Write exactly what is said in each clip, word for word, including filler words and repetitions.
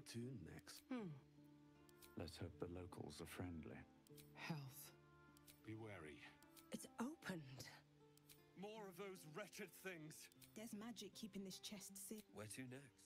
to next? Hmm. Let's hope the locals are friendly. Health. Be wary. It's opened. More of those wretched things. There's magic keeping this chest sealed. Where to next?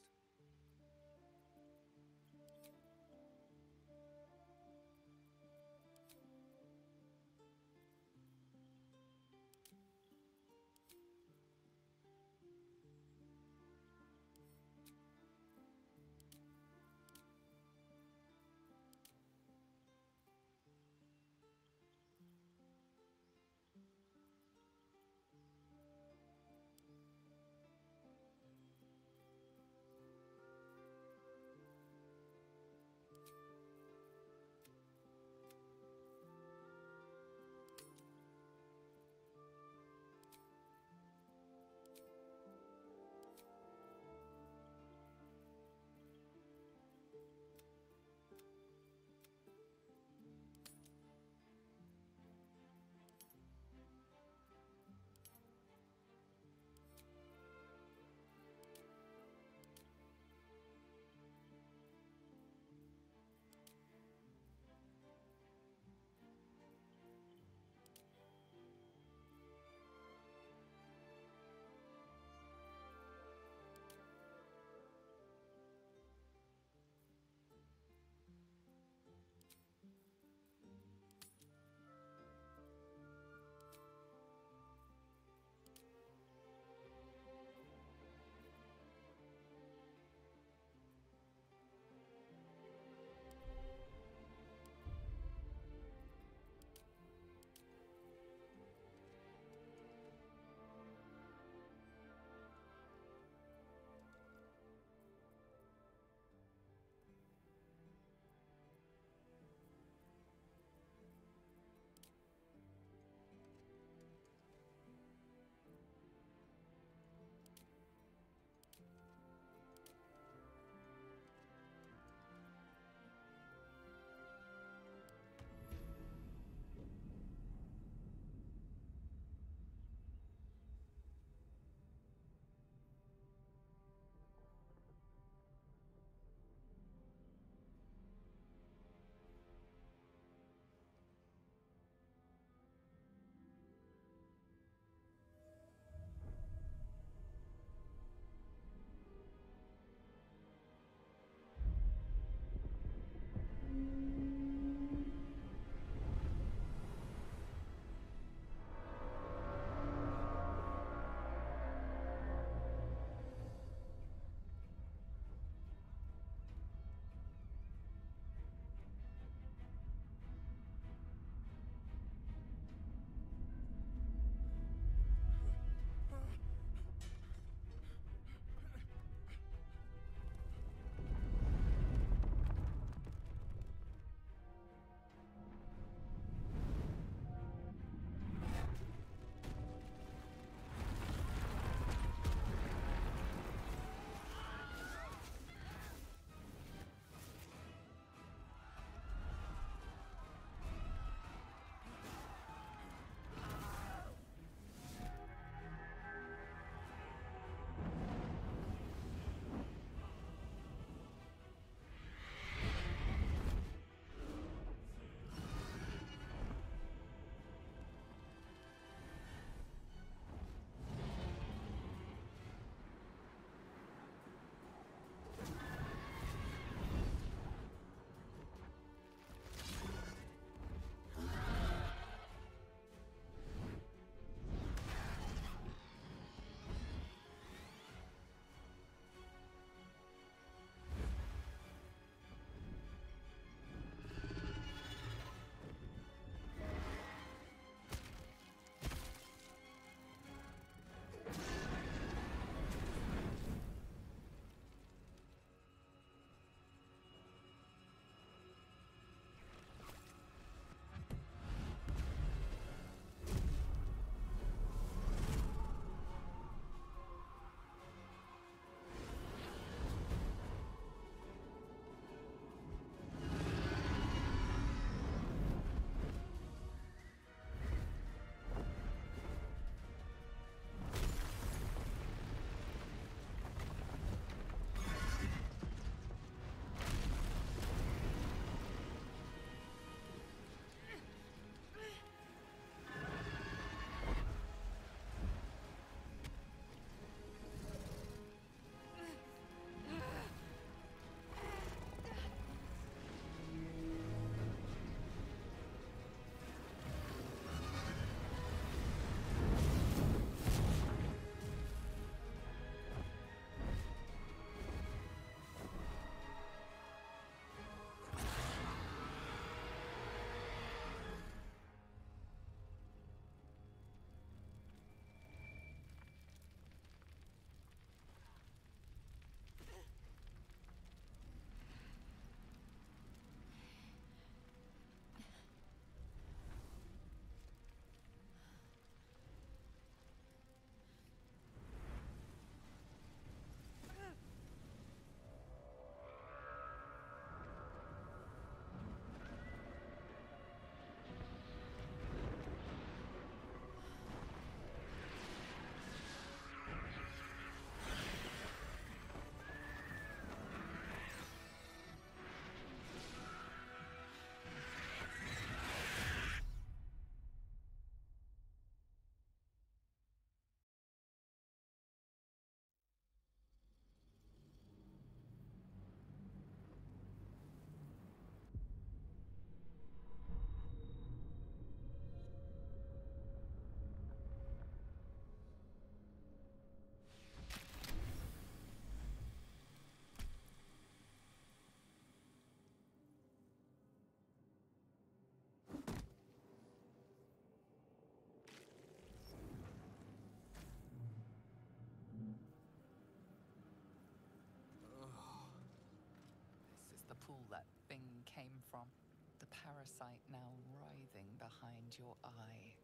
came from. The parasite now writhing behind your eye.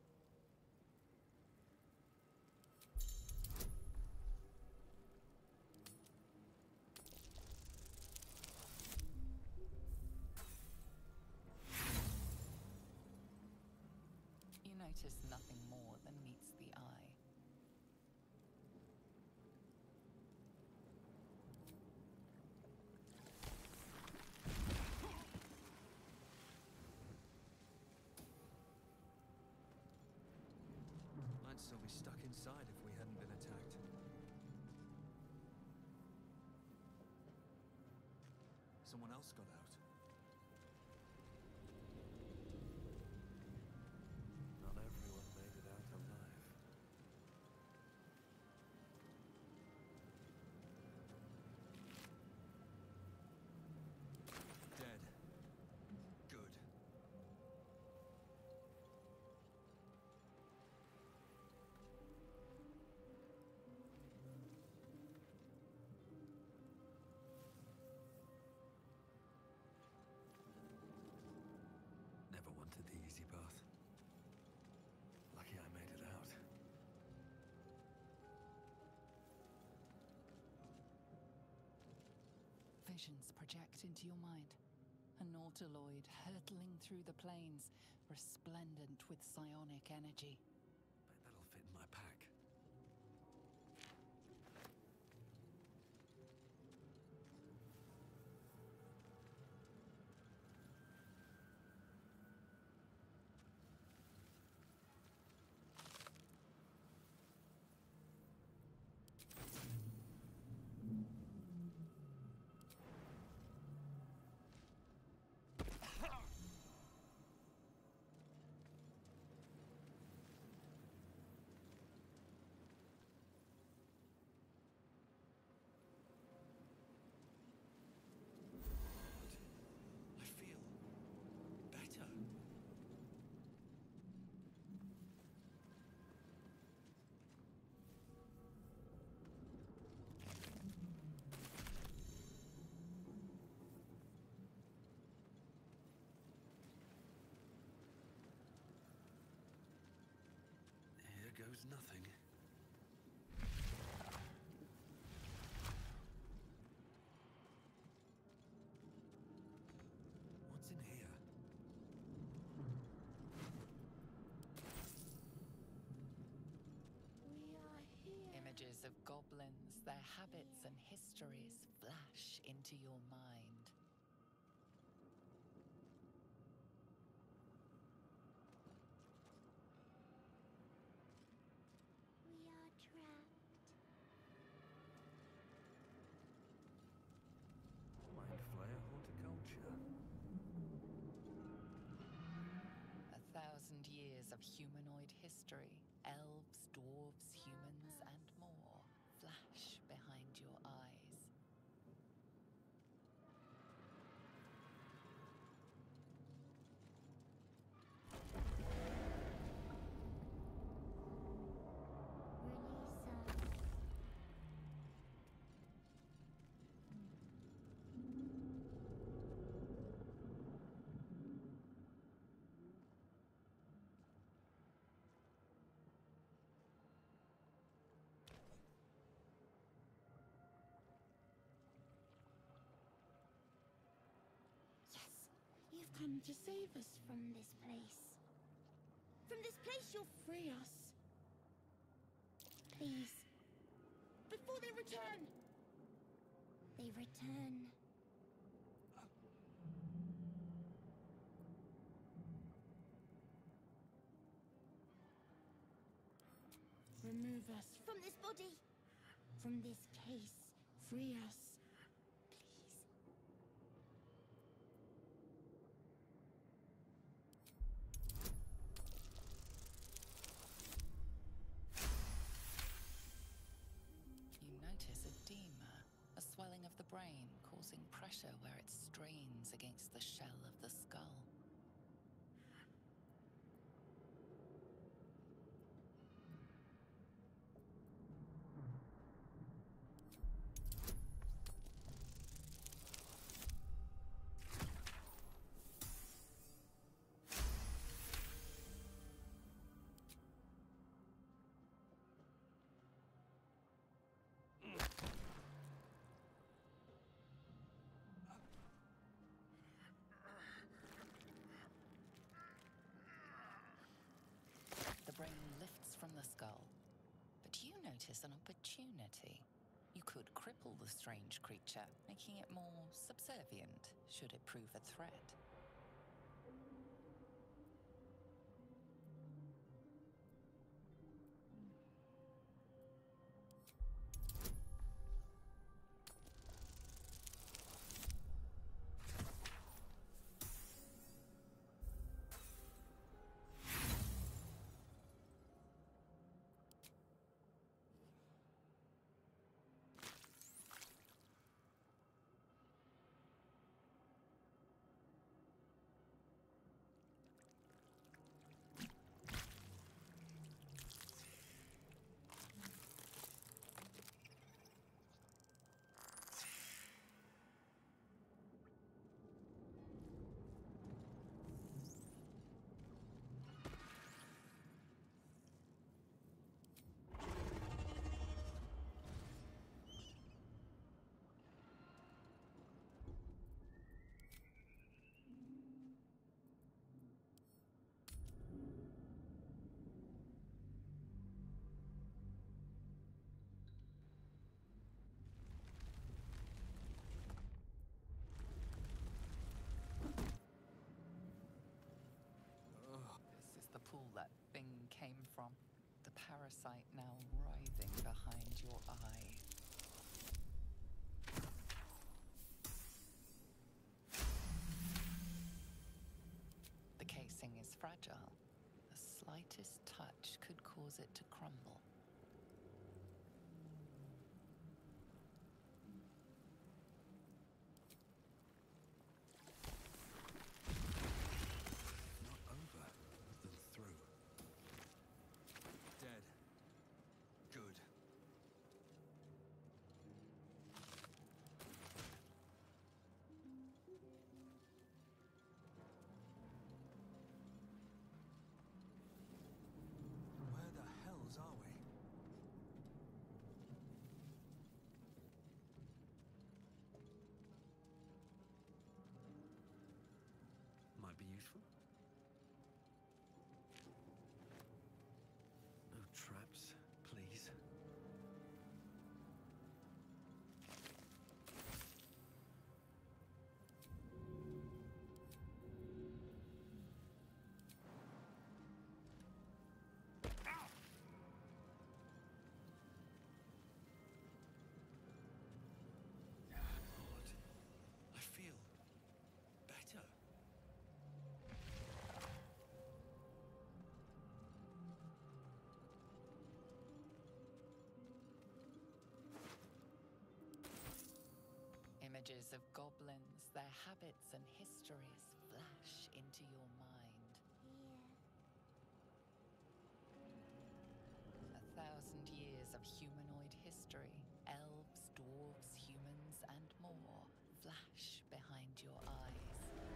You notice nothing more than meets the eye. I'd still be stuck inside if we hadn't been attacked. Someone else got out. Not everyone made it out alive. Dead. Good. Never wanted the easy path. Lucky I made it out. Visions project into your mind. A nautiloid hurtling through the plains, resplendent with psionic energy. Bet that'll fit in my pack. I feel better. Here goes nothing. What's in here? We are here. Images of goblins, their habits and histories flash into your mind. We are trapped. Mind flayer horticulture. A thousand years of humanoid history, elves, dwarves, humans, and more flash behind your eyes. Release us. Yes, you've come to save us from this place. From this place, you'll free us. Please. Before they return. They return. Remove us from this body. From this case. Free us. Please. You notice edema, a swelling of the brain causing pressure where it strains against the shell of the skull. the skull. But you notice an opportunity. You could cripple the strange creature, making it more subservient, should it prove a threat. This is the pool that thing came from. The parasite now writhing behind your eye. The casing is fragile. The slightest touch could cause it to crumble. Not over, than through. Dead. Good. Where the hells are we? Might be useful. No traps, please. Odd. I feel better. Images of goblins, their habits and histories flash into your mind. A thousand years of humanoid history, elves, dwarves, humans, and more flash behind your eyes.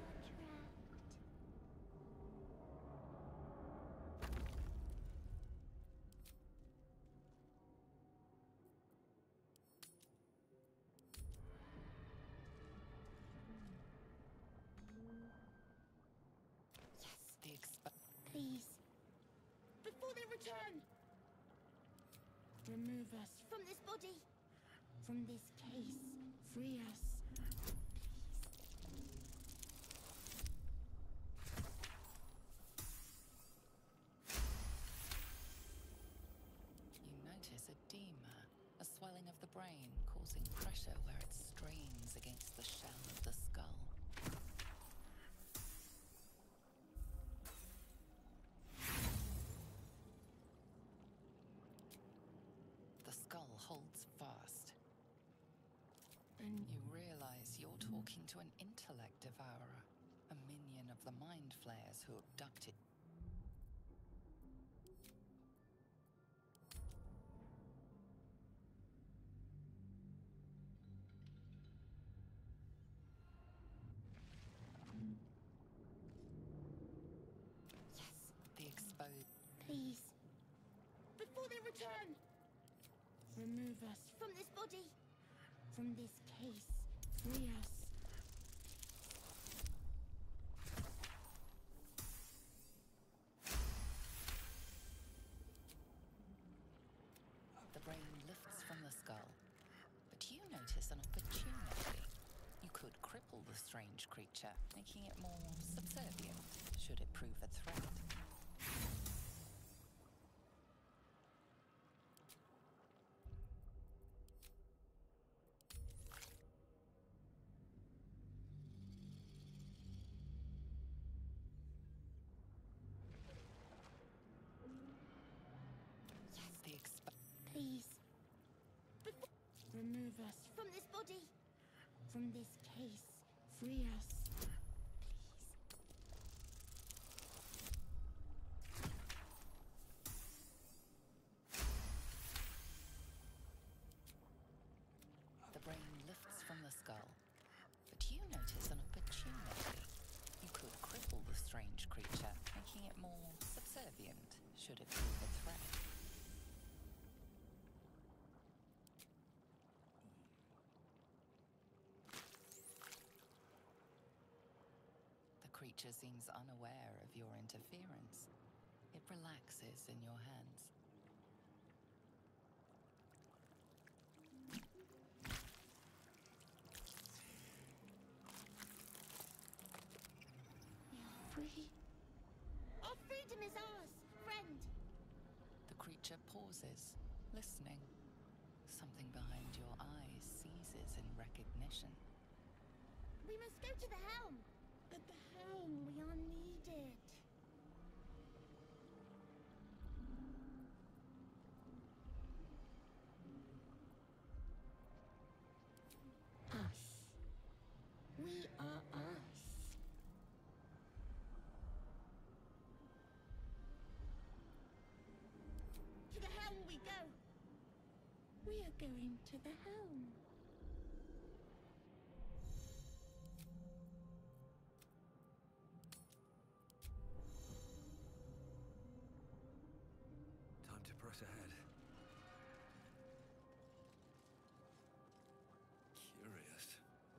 Yes, the expo- Please. Before they return! Remove us From this body! from this case. Free us. You notice edema, a swelling of the brain causing pressure where it strains against the shell of the skull. The skull holds fast. And You realize you're talking to an intellect devourer, a minion of the mind flayers who abducted. Yes, the exposed. Please. Before they return! remove us From this body! from this case. Free us. notice an opportunity. You could cripple the strange creature, making it more subservient, should it prove a threat. The exp- Please. Remove us From this body. from this case. Free us. The brain lifts from the skull, but you notice an opportunity. You could cripple the strange creature, making it more subservient, should it prove a threat. The creature seems unaware of your interference. It relaxes in your hands. We are free. Our freedom is ours, friend. The creature pauses, listening. Something behind your eyes seizes in recognition. We must go to the helm. At the helm, We are needed. us. We are us. To the helm we go. We are going to the helm. Time to press ahead. Curious.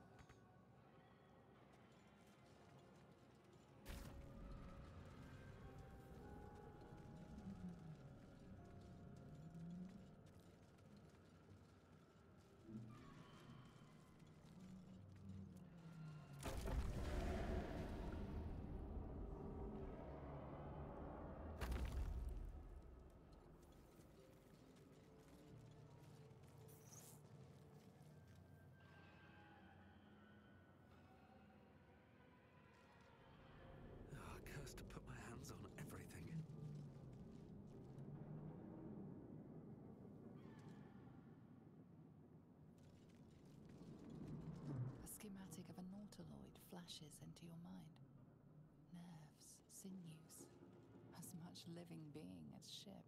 Ah, cursed to put my hands on everything. A schematic of a nautiloid flashes into your mind. Nerves, sinews, as much living being as ship.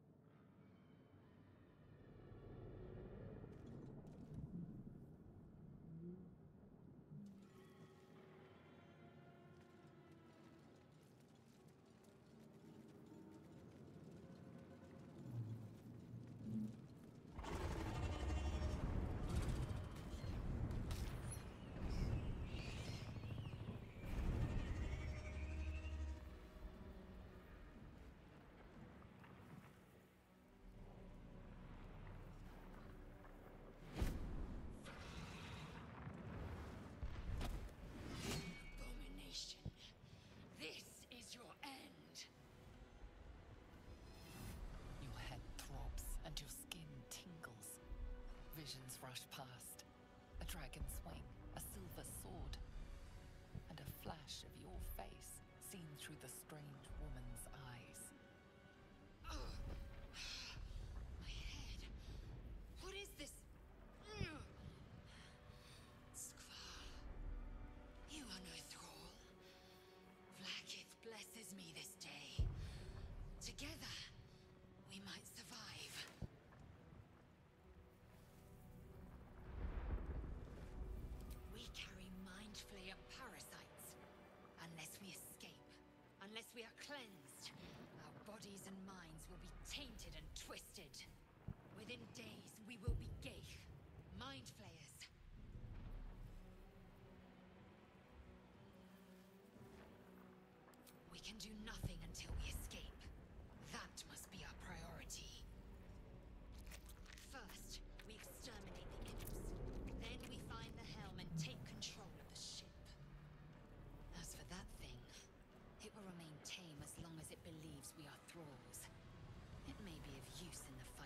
Abomination. This is your end. Your head throbs and your skin tingles. Visions rush past. A dragon's wing, a silver sword, and a flash of your face seen through the strange woman's eyes. My head. What is this? Ugh. Skvar. You are no thrall. Vlaakith blesses me this day. Together, we might survive. We carry mind flayer parasites. Unless we escape, unless we are cleansed, our bodies and minds will be tainted and twisted. Within days, we will be Geich, mind flayers. We can do nothing until we escape. That must be our priority. First, we exterminate the imps. thralls. It may be of use in the